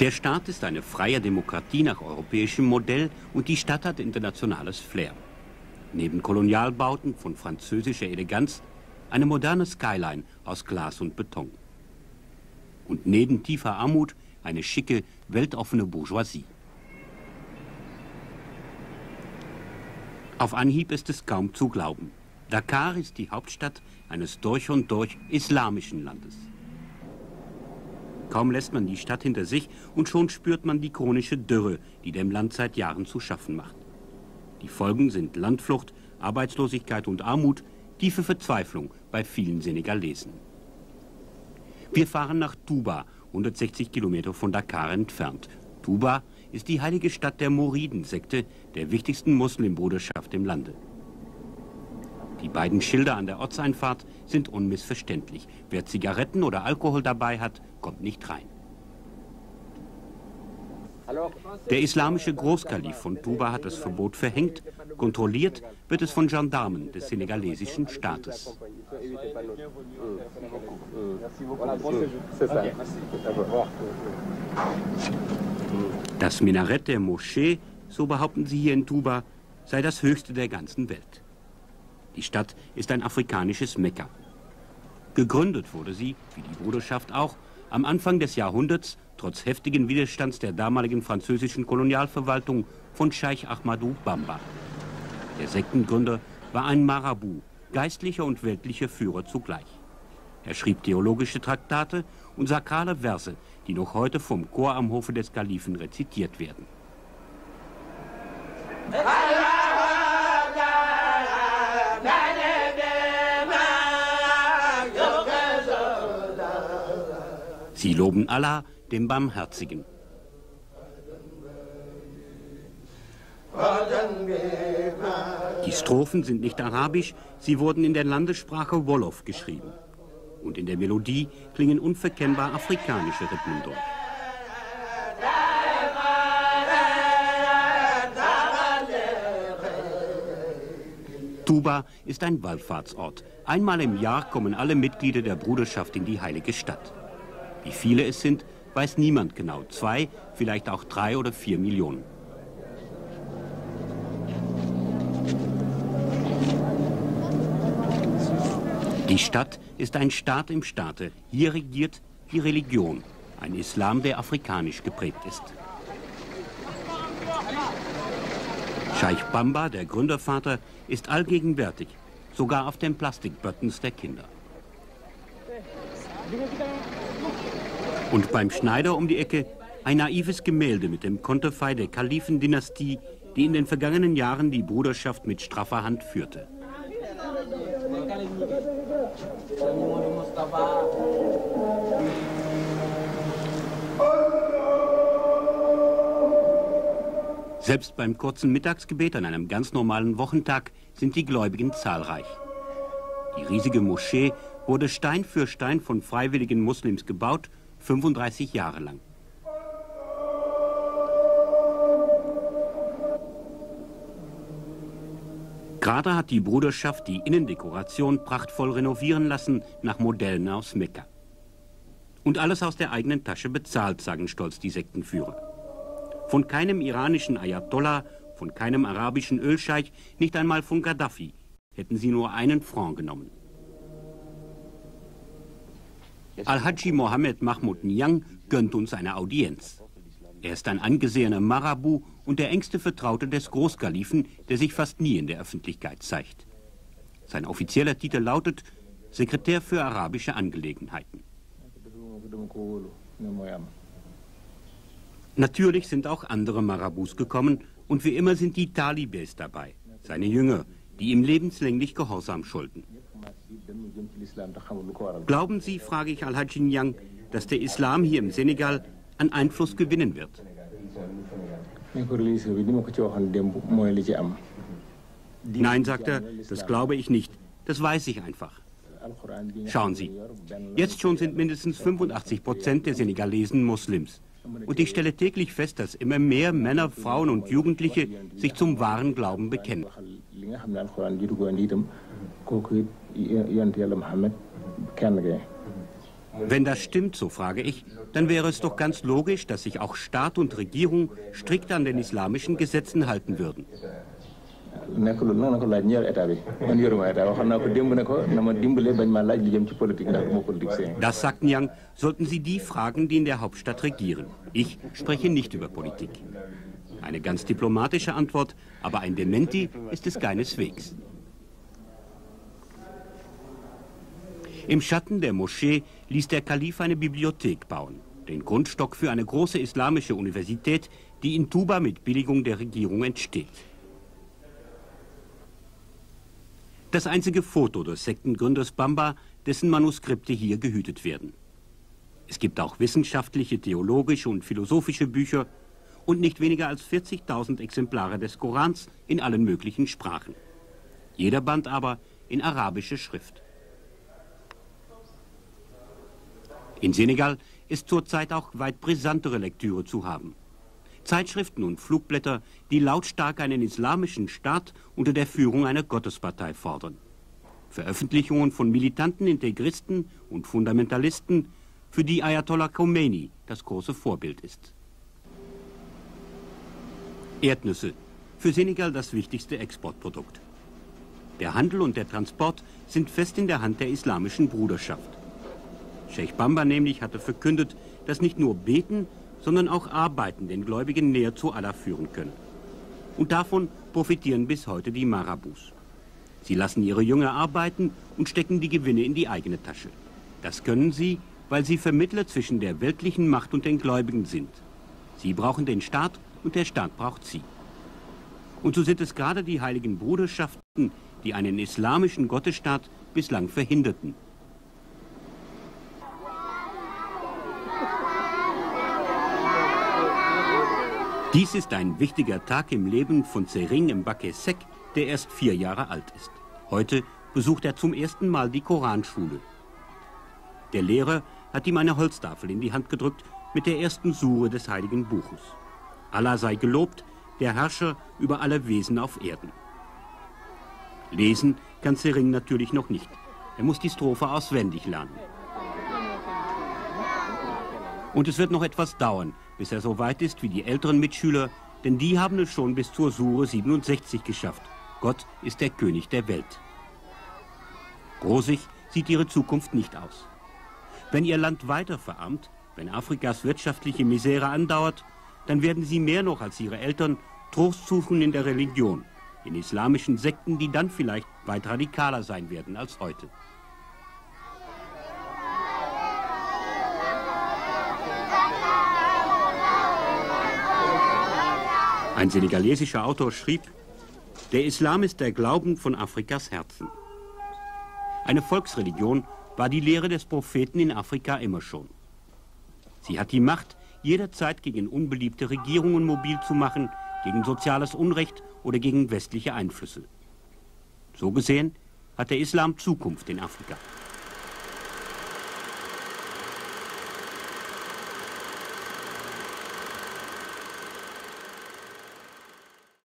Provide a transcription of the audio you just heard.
Der Staat ist eine freie Demokratie nach europäischem Modell und die Stadt hat internationales Flair. Neben Kolonialbauten von französischer Eleganz eine moderne Skyline aus Glas und Beton. Und neben tiefer Armut eine schicke, weltoffene Bourgeoisie. Auf Anhieb ist es kaum zu glauben. Dakar ist die Hauptstadt eines durch und durch islamischen Landes. Kaum lässt man die Stadt hinter sich und schon spürt man die chronische Dürre, die dem Land seit Jahren zu schaffen macht. Die Folgen sind Landflucht, Arbeitslosigkeit und Armut, tiefe Verzweiflung bei vielen Senegalesen. Wir fahren nach Touba, 160 Kilometer von Dakar entfernt. Touba ist die heilige Stadt der Mouriden-Sekte, der wichtigsten Muslimbruderschaft im Lande. Die beiden Schilder an der Ortseinfahrt sind unmissverständlich. Wer Zigaretten oder Alkohol dabei hat, kommt nicht rein. Der islamische Großkalif von Touba hat das Verbot verhängt. Kontrolliert wird es von Gendarmen des senegalesischen Staates. Das Minarett der Moschee, so behaupten sie hier in Touba, sei das höchste der ganzen Welt. Die Stadt ist ein afrikanisches Mekka. Gegründet wurde sie, wie die Bruderschaft auch, am Anfang des Jahrhunderts, trotz heftigen Widerstands der damaligen französischen Kolonialverwaltung, von Scheich Ahmadou Bamba. Der Sektengründer war ein Marabu, geistlicher und weltlicher Führer zugleich. Er schrieb theologische Traktate und sakrale Verse, die noch heute vom Chor am Hofe des Kalifen rezitiert werden. Sie loben Allah, dem Barmherzigen. Die Strophen sind nicht arabisch, sie wurden in der Landessprache Wolof geschrieben. Und in der Melodie klingen unverkennbar afrikanische Rhythmen durch. Touba ist ein Wallfahrtsort. Einmal im Jahr kommen alle Mitglieder der Bruderschaft in die heilige Stadt. Wie viele es sind, weiß niemand genau. 2, vielleicht auch 3 oder 4 Millionen. Die Stadt ist ein Staat im Staate. Hier regiert die Religion, ein Islam, der afrikanisch geprägt ist. Scheich Bamba, der Gründervater, ist allgegenwärtig, sogar auf den Plastikbuttons der Kinder. Und beim Schneider um die Ecke ein naives Gemälde mit dem Konterfei der Kalifendynastie, die in den vergangenen Jahren die Bruderschaft mit straffer Hand führte. Selbst beim kurzen Mittagsgebet an einem ganz normalen Wochentag sind die Gläubigen zahlreich. Die riesige Moschee wurde Stein für Stein von freiwilligen Muslims gebaut, 35 Jahre lang. Gerade hat die Bruderschaft die Innendekoration prachtvoll renovieren lassen nach Modellen aus Mekka. Und alles aus der eigenen Tasche bezahlt, sagen stolz die Sektenführer. Von keinem iranischen Ayatollah, von keinem arabischen Ölscheich, nicht einmal von Gaddafi hätten sie nur einen Franc genommen. Al-Hadji Mohammed Mahmoud Niang gönnt uns eine Audienz. Er ist ein angesehener Marabu und der engste Vertraute des Großkalifen, der sich fast nie in der Öffentlichkeit zeigt. Sein offizieller Titel lautet Sekretär für arabische Angelegenheiten. Natürlich sind auch andere Marabus gekommen und wie immer sind die Talibés dabei, seine Jünger, die ihm lebenslänglich Gehorsam schulden. Glauben Sie, frage ich Al-Hadji Niang, dass der Islam hier im Senegal an Einfluss gewinnen wird? Nein, sagt er, das glaube ich nicht. Das weiß ich einfach. Schauen Sie, jetzt schon sind mindestens 85% der Senegalesen Muslims. Und ich stelle täglich fest, dass immer mehr Männer, Frauen und Jugendliche sich zum wahren Glauben bekennen. Wenn das stimmt, so frage ich, dann wäre es doch ganz logisch, dass sich auch Staat und Regierung strikt an den islamischen Gesetzen halten würden. Das, sagt Nyang, sollten Sie die fragen, die in der Hauptstadt regieren. Ich spreche nicht über Politik. Eine ganz diplomatische Antwort, aber ein Dementi ist es keineswegs. Im Schatten der Moschee ließ der Kalif eine Bibliothek bauen, den Grundstock für eine große islamische Universität, die in Tuba mit Billigung der Regierung entsteht. Das einzige Foto des Sektengründers Bamba, dessen Manuskripte hier gehütet werden. Es gibt auch wissenschaftliche, theologische und philosophische Bücher und nicht weniger als 40.000 Exemplare des Korans in allen möglichen Sprachen. Jeder Band aber in arabischer Schrift. In Senegal ist zurzeit auch weit brisantere Lektüre zu haben. Zeitschriften und Flugblätter, die lautstark einen islamischen Staat unter der Führung einer Gottespartei fordern. Veröffentlichungen von militanten Integristen und Fundamentalisten, für die Ayatollah Khomeini das große Vorbild ist. Erdnüsse, für Senegal das wichtigste Exportprodukt. Der Handel und der Transport sind fest in der Hand der islamischen Bruderschaft. Sheikh Bamba nämlich hatte verkündet, dass nicht nur Beten, sondern auch Arbeiten den Gläubigen näher zu Allah führen können. Und davon profitieren bis heute die Marabus. Sie lassen ihre Jünger arbeiten und stecken die Gewinne in die eigene Tasche. Das können sie, weil sie Vermittler zwischen der weltlichen Macht und den Gläubigen sind. Sie brauchen den Staat und der Staat braucht sie. Und so sind es gerade die heiligen Bruderschaften, die einen islamischen Gottesstaat bislang verhinderten. Dies ist ein wichtiger Tag im Leben von Sering Mbake Seck, der erst 4 Jahre alt ist. Heute besucht er zum ersten Mal die Koranschule. Der Lehrer hat ihm eine Holztafel in die Hand gedrückt mit der ersten Sure des Heiligen Buches. Allah sei gelobt, der Herrscher über alle Wesen auf Erden. Lesen kann Sering natürlich noch nicht. Er muss die Strophe auswendig lernen. Und es wird noch etwas dauern, bis er so weit ist wie die älteren Mitschüler, denn die haben es schon bis zur Sure 67 geschafft. Gott ist der König der Welt. Rosig sieht ihre Zukunft nicht aus. Wenn ihr Land weiter verarmt, wenn Afrikas wirtschaftliche Misere andauert, dann werden sie mehr noch als ihre Eltern Trost suchen in der Religion, in islamischen Sekten, die dann vielleicht weit radikaler sein werden als heute. Ein senegalesischer Autor schrieb, der Islam ist der Glauben von Afrikas Herzen. Eine Volksreligion war die Lehre des Propheten in Afrika immer schon. Sie hat die Macht, jederzeit gegen unbeliebte Regierungen mobil zu machen, gegen soziales Unrecht oder gegen westliche Einflüsse. So gesehen hat der Islam Zukunft in Afrika.